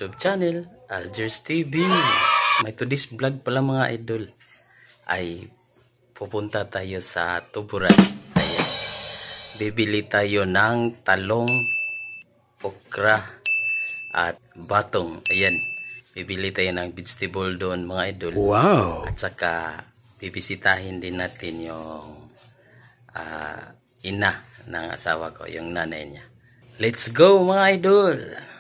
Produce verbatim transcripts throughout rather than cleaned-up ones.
YouTube channel, Algers T V. May today's vlog pala mga idol. Ay pupunta tayo sa Tuburan. Ayan. Bibili tayo ng talong, okra at batong. Ayan. Bibili tayo ng vegetable doon mga idol. Wow! At saka bibisitahin din natin yung uh, ina ng asawa ko, yung nanay niya. Let's go mga idol!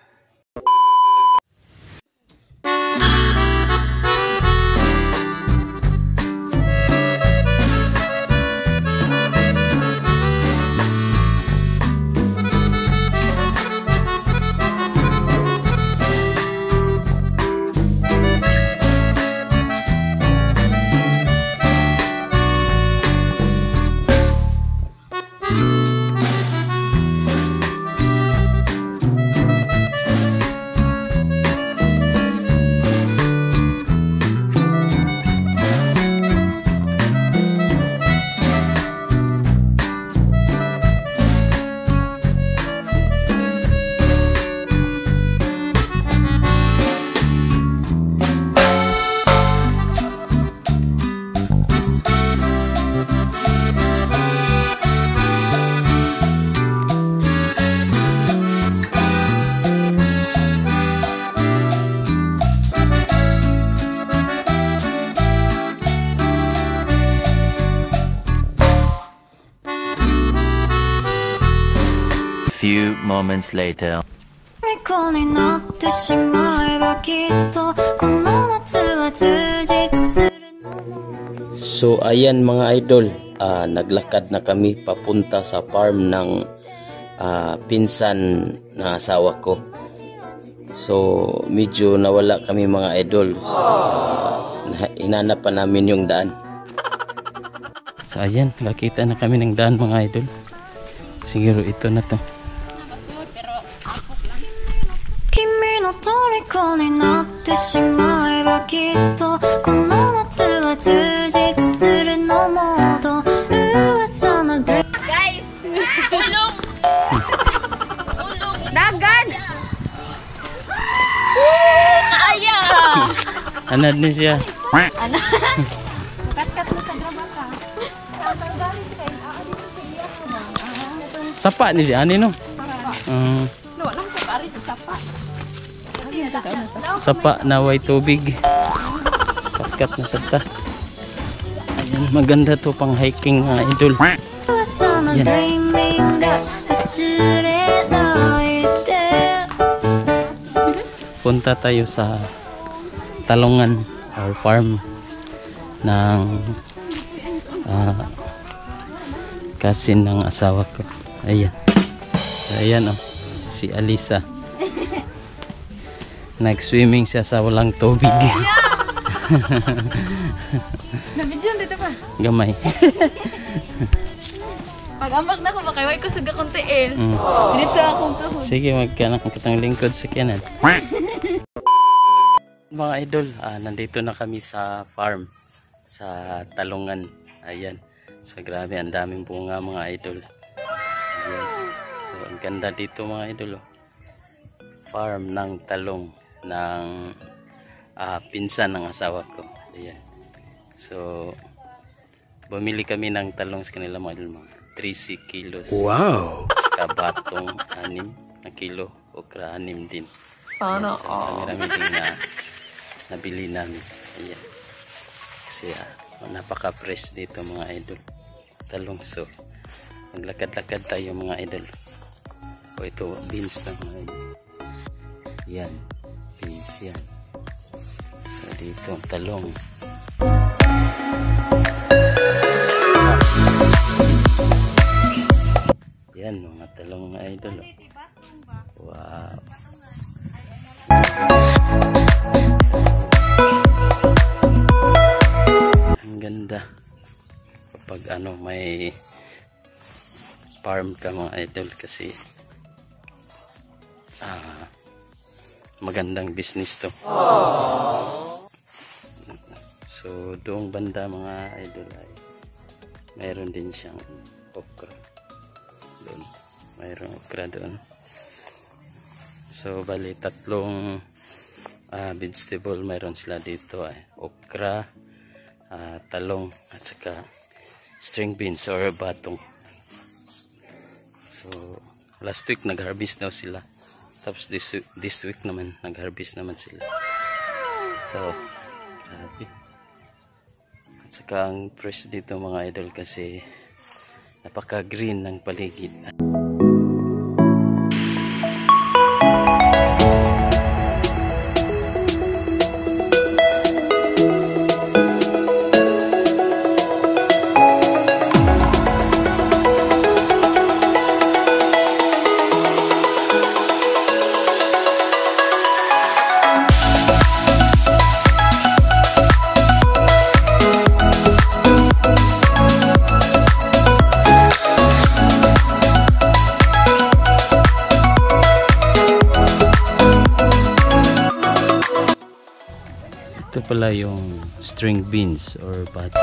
Few moments later. So ayan mga idol, uh, naglakad na kami papunta sa farm ng uh, pinsan ng asawa ko. So medyo nawala kami mga idol. Uh, inanap pa namin yung daan. So ayan, nakita na kami ng daan mga idol. Siguro ito na to. Guys! Ulong! Ulong! Dagan! Kaya! Anad ni siya. Ano? Kat-kat mo sa drama ka. Sapa ni siya, ano no? Um, No, lang ko kari sa sapa. Sapa na way tubig. Kat-kat na sata. Ayan, maganda to pang hiking mga idol. Yan. Punta tayo sa talungan or farm ng uh, cousin ng asawa ko. Ayan. Ayan oh, si Alisa. Nag-swimming siya sa walang tubig. Nabidyan dito pa. Gamay. Pag-ambak na ko, makaiway ko sa gakuntiin. Mm. Dito akong kahon. Sige, magkanak ang katang lingkod sa kanan. Mga idol, ah, nandito na kami sa farm sa Talungan. Ayan. So grabe, ang daming bunga mga idol. Ayan. So ang ganda dito mga idol. Oh. Farm ng talong ng uh, pinsan ng asawa ko. Ayan. So bumili kami ng talong sa kanila mga idol, mga three kilos. Wow! Saka batong anim na kilo, okra anim din. Sana so, marami din na nabili namin. Ayan. Kasi uh, napaka-fresh dito mga idol. Talong. So maglakad-lakad tayo mga idol. O ito, beans na mga idol. Yan. Beans yan. So dito, talong. Yan, mga talong mga idol. Wow. Ang ganda. Kapag ano, may farm ka mga idol kasi ah, magandang business to. Aww. So doong banda mga idol ay mayroon din siyang okra doon. Mayroong okra doon. So bali tatlong uh, vegetable. Mayroon sila dito ay okra, uh, talong at saka string beans or batong. So last week nag-harvest daw sila, tapos this, this week naman nag-harvest naman sila. So grabe. At saka ang fresh dito mga idol kasi napaka green ng paligid. Ito pala yung string beans or batong.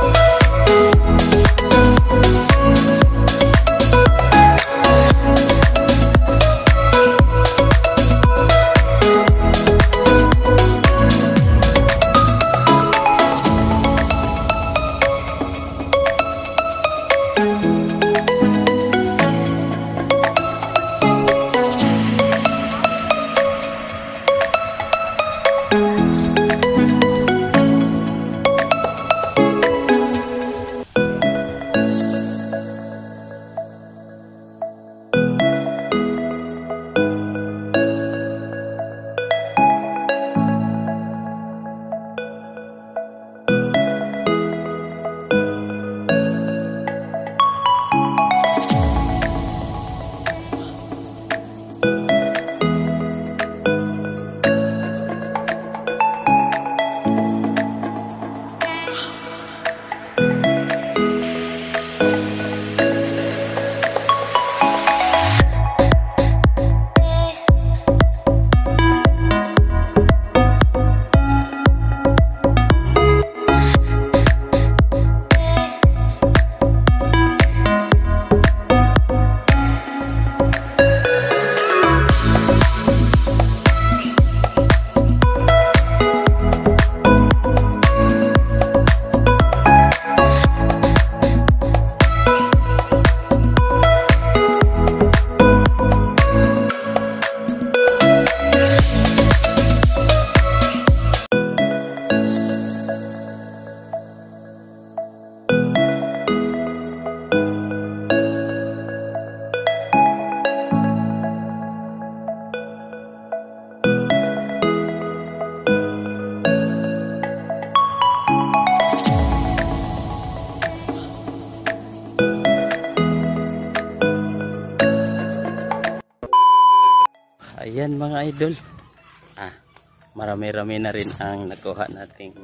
Ayan mga idol, ah, marami-rami na rin ang nakuha nating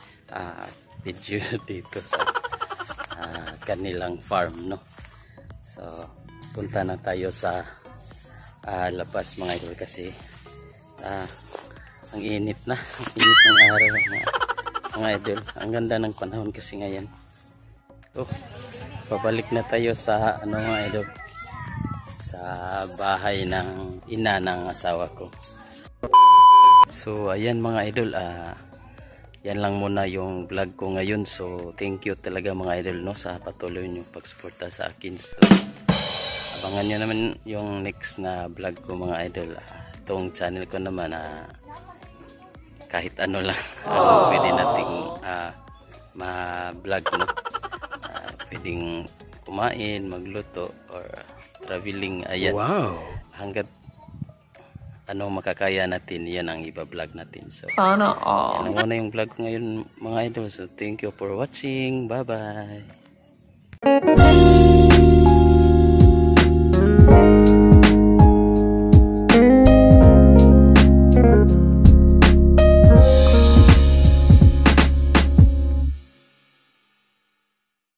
ah, video dito sa ah, kanilang farm, no? So punta na tayo sa ah, labas mga idol kasi ah, ang init na, ang init ng araw mga, mga idol. Ang ganda ng panahon kasi ngayon. So pabalik na tayo sa ano mga idol, sa bahay ng ina ng asawa ko. So ayan mga idol, ah, yan lang muna yung vlog ko ngayon. So thank you talaga mga idol, no, sa patuloy nyo pagsuporta sa akin. So abangan nyo naman yung next na vlog ko mga idol. Ah, itong channel ko naman, ah, kahit ano lang uh, pwede nating uh, ma-vlog, no? Uh, pwedeng kumain, magluto, or traveling, ayan. Wow. Hanggat ano makakaya natin, yan ang iba-vlog natin. So sana all. Yan ang muna yung vlog ko ngayon mga idol. So thank you for watching. Bye bye.